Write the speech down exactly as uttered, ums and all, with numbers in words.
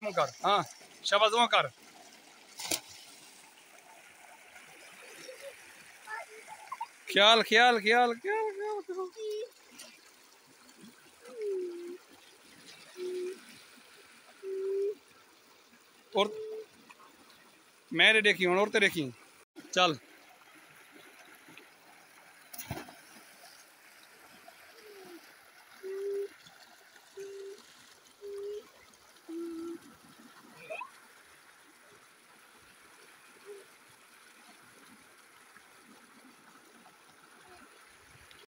कर हाँ शाबाश दुआ कर। ख्याल ख्याल ख्याल ख्याल ख्याल और मेरे देखी और औरतें देखी चल।